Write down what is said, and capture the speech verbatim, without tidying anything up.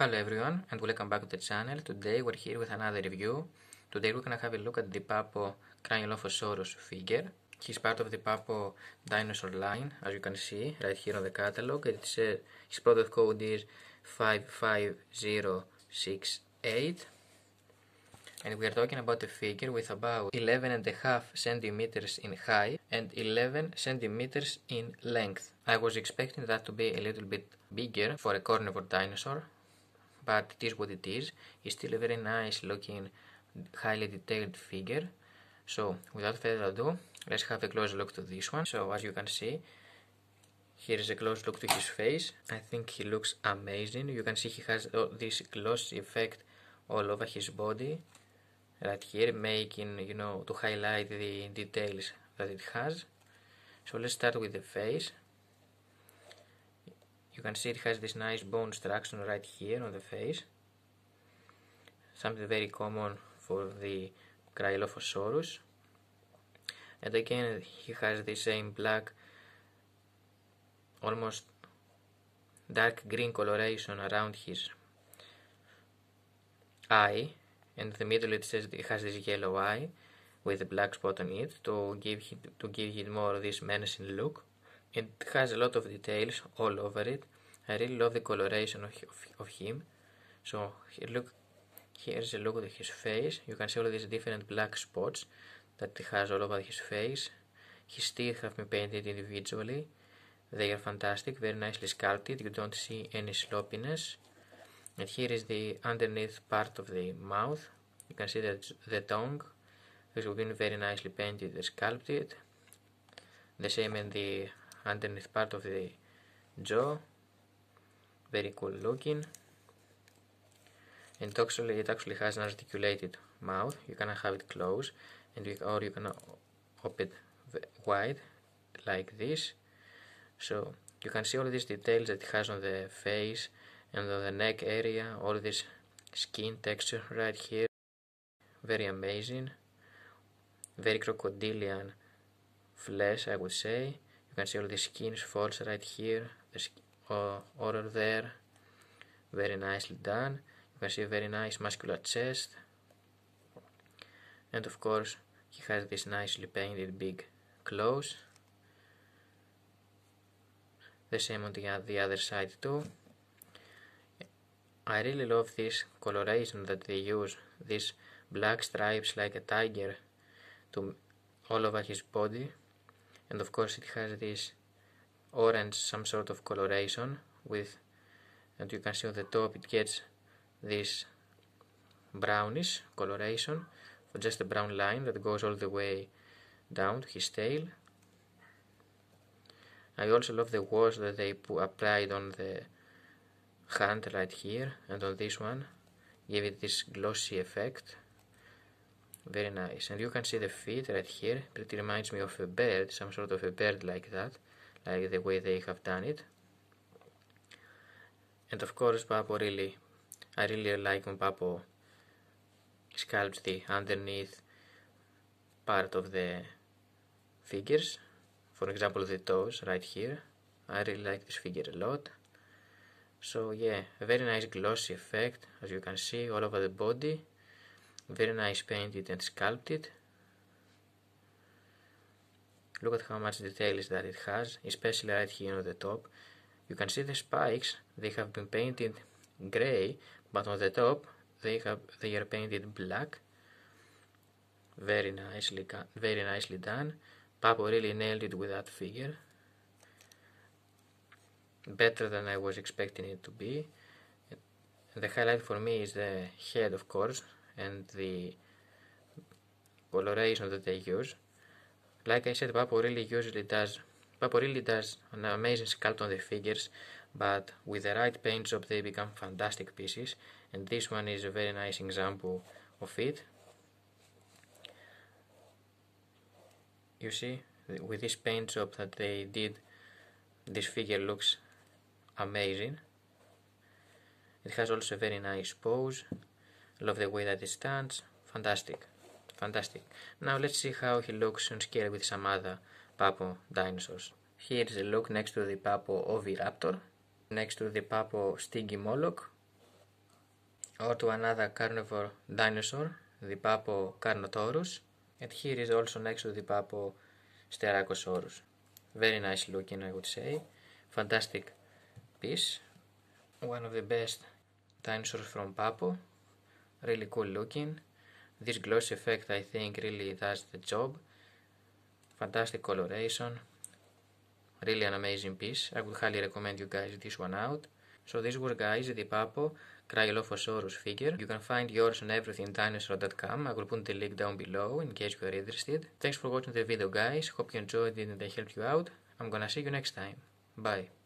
Hello everyone and welcome back to the channel. Today we're here with another review. Today we're gonna have a look at the Papo Cryolophosaurus figure. He's part of the Papo dinosaur line, as you can see right here on the catalog. It's, uh, his product code is five five zero six eight. And we are talking about a figure with about eleven and a half centimeters in height and eleven centimeters in length. I was expecting that to be a little bit bigger for a carnivore dinosaur, but it is what it is. It's still a very nice looking, highly detailed figure. So without further ado, let's have a close look to this one. So as you can see, here is a close look to his face. I think he looks amazing. You can see he has this glossy effect all over his body right here, making, you know, to highlight the details that it has. So let's start with the face. You can see it has this nice bone structure right here on the face, something very common for the Cryolophosaurus. And again, he has the same black, almost dark green coloration around his eye, and in the middle it says it has this yellow eye with a black spot on it to give it, to give it more of this menacing look. It has a lot of details all over it. I really love the coloration of, of, of him. So here, look, here's a look at his face. You can see all these different black spots that he has all over his face. His teeth have been painted individually. They are fantastic, very nicely sculpted. You don't see any sloppiness. And here is the underneath part of the mouth. You can see that the tongue has been very nicely painted and sculpted. The same in the underneath part of the jaw. Very cool looking. And actually, it actually has an articulated mouth. You can have it closed, and you, or you can open it wide like this. So you can see all these details that it has on the face and on the neck area, all this skin texture right here. Very amazing. Very crocodilian flesh, I would say. You can see all the skin folds right here, the uh, order there. Very nicely done. You can see a very nice muscular chest. And of course, he has this nicely painted big claws. The same on the, the other side too. I really love this coloration that they use, these black stripes like a tiger to all over his body, and of course it has this orange, some sort of coloration with, and you can see on the top it gets this brownish coloration, for just a brown line that goes all the way down to his tail. I also love the wash that they put, applied on the hand right here and on this one, give it this glossy effect. Very nice. And you can see the feet right here. Pretty reminds me of a bird, some sort of a bird like that, like the way they have done it. And of course, Papo really, I really like when Papo sculpts the underneath part of the figures. For example, the toes right here. I really like this figure a lot. So yeah, a very nice glossy effect, as you can see, all over the body. Very nice painted and sculpted. Look at how much details that it has, especially right here on the top. You can see the spikes, they have been painted grey, but on the top they have they are painted black. Very nicely, very nicely done. Papo really nailed it with that figure. Better than I was expecting it to be. And the highlight for me is the head, of course, and the coloration that they use. Like I said, Papo really usually does Papo really does an amazing sculpt on the figures, but with the right paint job they become fantastic pieces, and this one is a very nice example of it. You see, with this paint job that they did, this figure looks amazing. It has also a very nice pose. Love the way that it stands. Fantastic. Fantastic. Now let's see how he looks on scale with some other Papo dinosaurs. Here is a look next to the Papo oviraptor, next to the Papo stygimoloch, or to another carnivore dinosaur, the Papo Carnotaurus, and here is also next to the Papo Styracosaurus. Very nice looking, I would say. Fantastic piece. One of the best dinosaurs from Papo. Really cool looking. This glossy effect, I think, really does the job. Fantastic coloration. Really an amazing piece. I would highly recommend you guys this one out. So this was, guys, the Papo Cryolophosaurus figure. You can find yours on everything dinosaur dot com. I will put the link down below in case you are interested. Thanks for watching the video, guys. Hope you enjoyed it and I helped you out. I'm gonna see you next time. Bye.